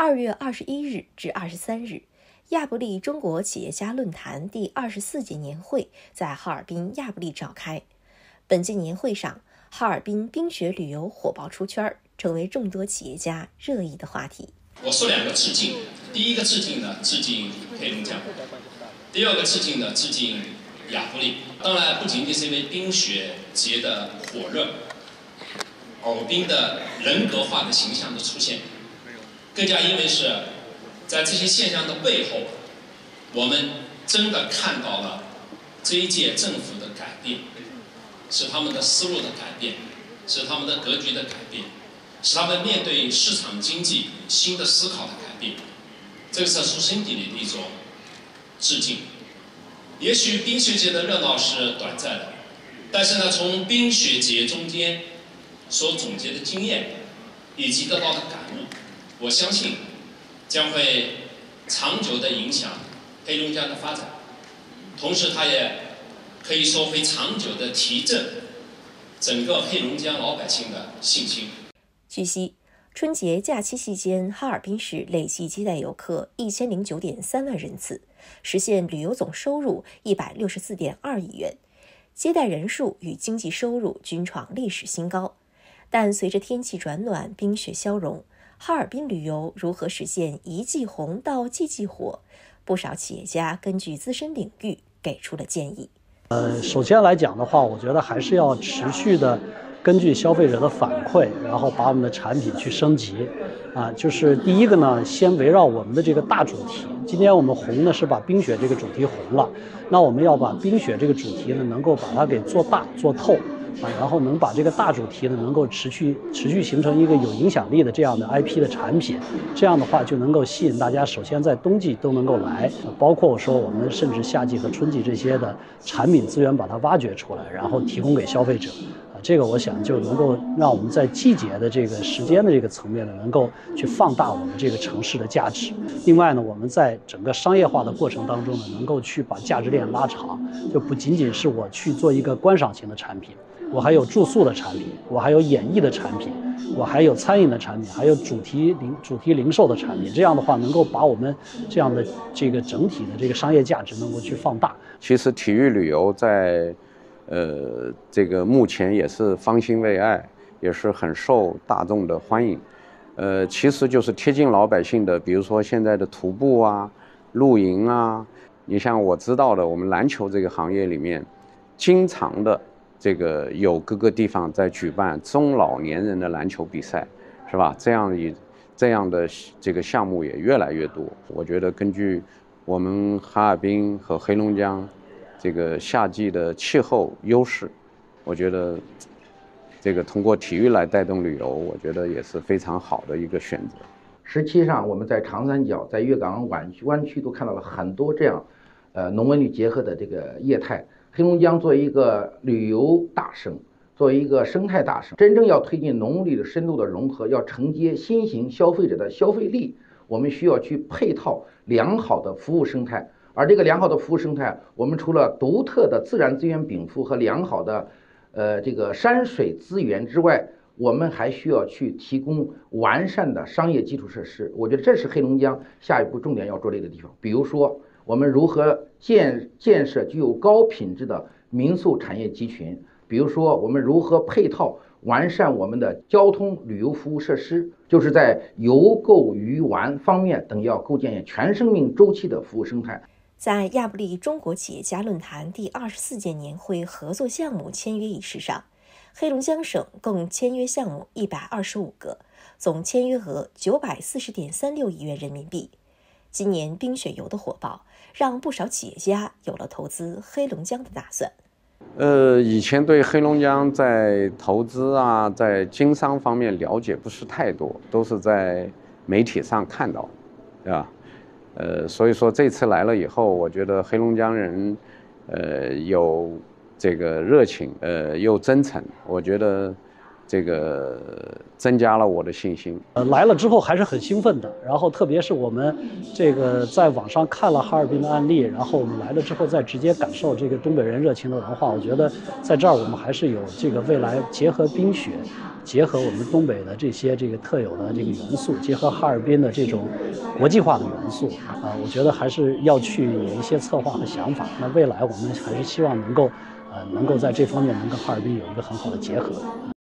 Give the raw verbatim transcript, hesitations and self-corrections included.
二月二十一日至二十三日，亚布力中国企业家论坛第二十四届年会在哈尔滨亚布力召开。本届年会上，哈尔滨冰雪旅游火爆出圈，成为众多企业家热议的话题。 我说两个致敬，第一个致敬呢，致敬黑龙江；第二个致敬呢，致敬亚布力。当然，不仅仅是因为冰雪节的火热，敖冰的人格化的形象的出现，更加因为是在这些现象的背后，我们真的看到了这一届政府的改变，是他们的思路的改变，是他们的格局的改变，是他们面对市场经济新的思考的改变。这个是出心底里的一种致敬。也许冰雪节的热闹是短暂的，但是呢，从冰雪节中间所总结的经验以及得到的感悟，我相信将会长久地影响黑龙江的发展，同时它也可以说会长久地提振整个黑龙江老百姓的信心。 据悉，春节假期期间，哈尔滨市累计接待游客一千零九点三万人次，实现旅游总收入一百六十四点二亿元，接待人数与经济收入均创历史新高。但随着天气转暖，冰雪消融，哈尔滨旅游如何实现一季红到季季火？不少企业家根据自身领域给出了建议。 呃，首先来讲的话，我觉得还是要持续的根据消费者的反馈，然后把我们的产品去升级。啊，就是第一个呢，先围绕我们的这个大主题。今天我们红呢是把冰雪这个主题红了，那我们要把冰雪这个主题呢，能够把它给做大做透。啊，然后能把这个大主题呢，能够持续持续形成一个有影响力的这样的 I P 的产品，这样的话就能够吸引大家，首先在冬季都能够来，包括我说我们甚至夏季和春季这些的产品资源把它挖掘出来，然后提供给消费者。啊，这个我想就能够让我们在季节的这个时间的这个层面呢，能够去放大我们这个城市的价值。另外呢，我们在整个商业化的过程当中呢，能够去把价值链拉长，就不仅仅是我去做一个观赏型的产品。我还有住宿的产品，我还有演艺的产品，我还有餐饮的产品，还有主题零主题零售的产品。这样的话，能够把我们这样的这个整体的这个商业价值能够去放大。 其实体育旅游在，呃，这个目前也是方兴未艾，也是很受大众的欢迎。呃，其实就是贴近老百姓的，比如说现在的徒步啊、露营啊。你像我知道的，我们篮球这个行业里面，经常的。这个有各个地方在举办中老年人的篮球比赛，是吧？这样一这样的这个项目也越来越多。我觉得根据我们哈尔滨和黑龙江这个夏季的气候优势，我觉得这个通过体育来带动旅游，我觉得也是非常好的一个选择。 十七上我们在长三角、在粤港湾区湾区都看到了很多这样，呃，农文旅结合的这个业态。黑龙江作为一个旅游大省，作为一个生态大省，真正要推进农旅的深度的融合，要承接新型消费者的消费力，我们需要去配套良好的服务生态。而这个良好的服务生态，我们除了独特的自然资源禀赋和良好的，呃，这个山水资源之外，我们还需要去提供完善的商业基础设施。我觉得这是黑龙江下一步重点要着力的地方。比如说，我们如何建建设具有高品质的民宿产业集群？比如说，我们如何配套完善我们的交通旅游服务设施？就是在游购娱玩方面等要构建全生命周期的服务生态。 在亚布力中国企业家论坛第二十四届年会合作项目签约仪式上，黑龙江省共签约项目一百二十五个，总签约额九百四十点三六亿元人民币。今年冰雪游的火爆，让不少企业家有了投资黑龙江的打算。 呃，以前对黑龙江在投资啊，在经商方面了解不是太多，都是在媒体上看到，对吧？呃，所以说这次来了以后，我觉得黑龙江人，呃，有这个热情，呃，又真诚，我觉得这个增加了我的信心。 呃，来了之后还是很兴奋的。然后特别是我们这个在网上看了哈尔滨的案例，然后我们来了之后再直接感受这个东北人热情的文化，我觉得在这儿我们还是有这个未来结合冰雪， 结合我们东北的这些这个特有的这个元素，结合哈尔滨的这种国际化的元素啊，我觉得还是要去有一些策划和想法。那未来我们还是希望能够，呃，能够在这方面能跟哈尔滨有一个很好的结合。